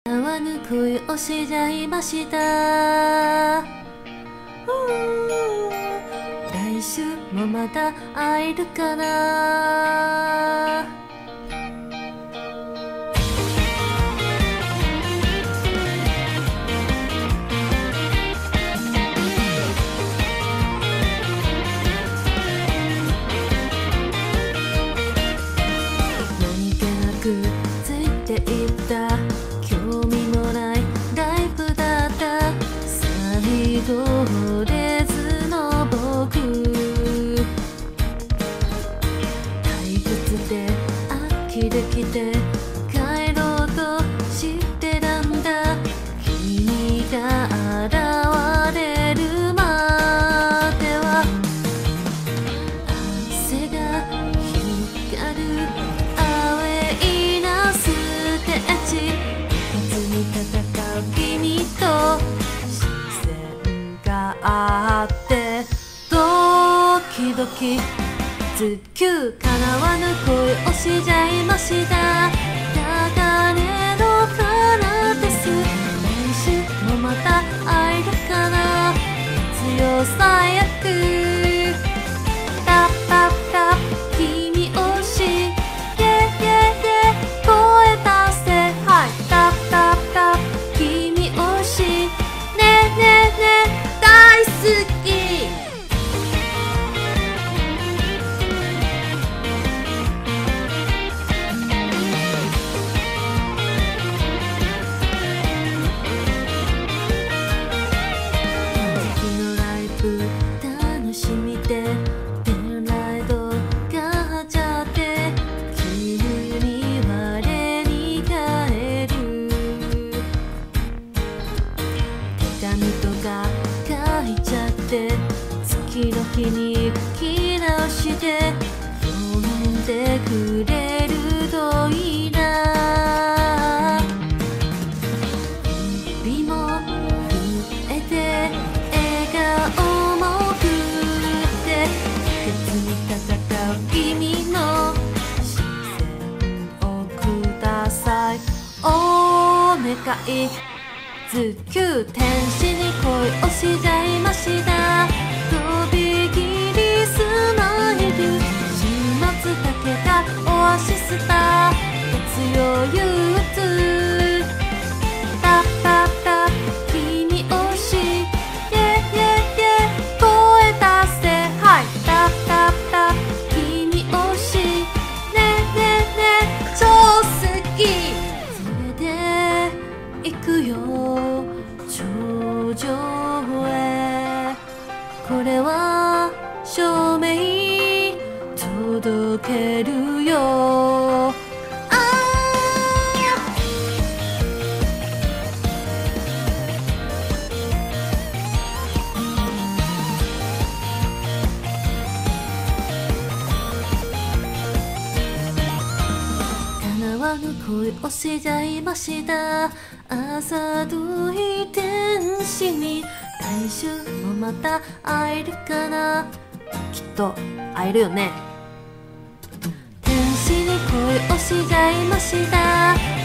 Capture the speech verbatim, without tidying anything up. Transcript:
叶わぬ恋をしちゃいました。来週もまた会えるかな。何気なくついていった興味もないライブだった。最後レズの僕、退屈で呆れきて帰ろうとしてたんだ。君が現れるまでは汗が光るアウェイなステージ。別に戦う君と視線があってドキドキズキュー。叶わぬ恋をしちゃいました。流れの彼方です。来週もまた会えるかな。必要最悪タッタッタッ君推しイェイイェイイェイ声出せはいタッタッタッ君推しねえねえねえ大好き。楽しみでペンライドが始まって急に我に返る。手紙とか書いちゃって次の日に書き直して読んでくれるといいな。指も震えて笑顔も振って別に戦う君の視線をくださいお願い。ズキュー天使に恋をしちゃいました。とびきりスマイル週末だけがオアシスだ。月曜憂鬱タッタッタッ君推しイェイイェイイェイ声出せはいタッタッタッ君推しねえねえねえ超好き。それで行くよ頂上へ。これは証明届けるよ。叶わぬ恋をしちゃいました。朝どい天使に来週もまた会えるかな。きっと会えるよね。天使に恋をしちゃいました。